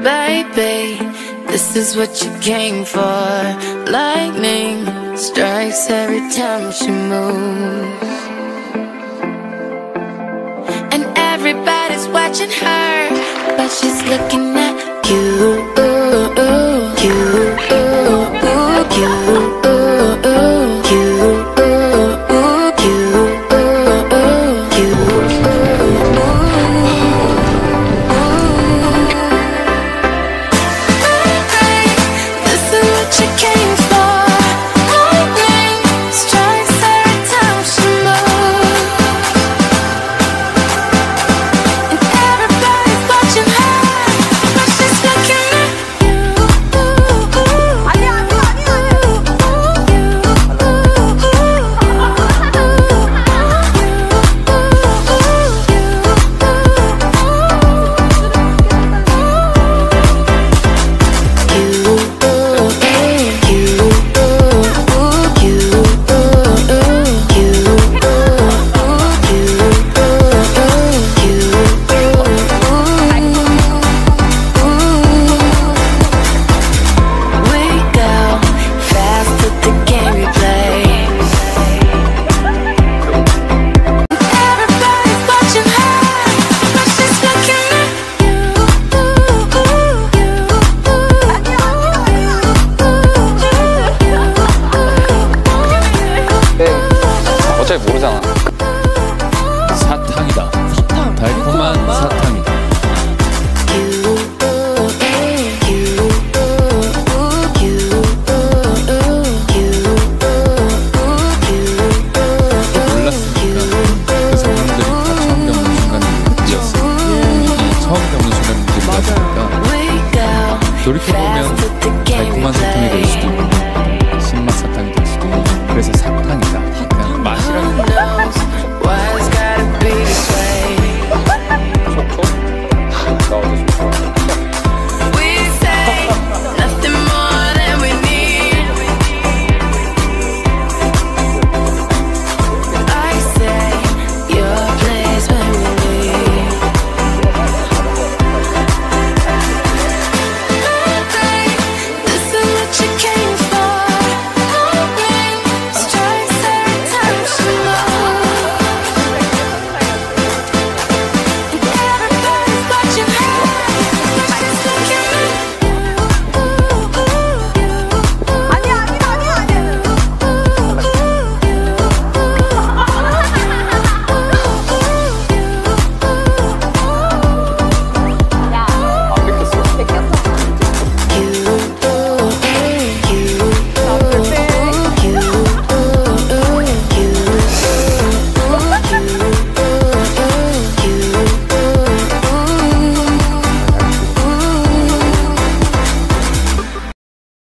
Baby, this is what you came for. Lightning strikes every time she moves, and everybody's watching her, but she's looking at you. 어차피 모르잖아. 사탕이다. 사탕. 달콤한 사탕이다. 몰랐으니까 그 사람들이 다 처음 겪는 순간이었어. 이 처음 겪는 순간들이었으니까 돌이켜보면 달콤한 사탕이 될 수도 있고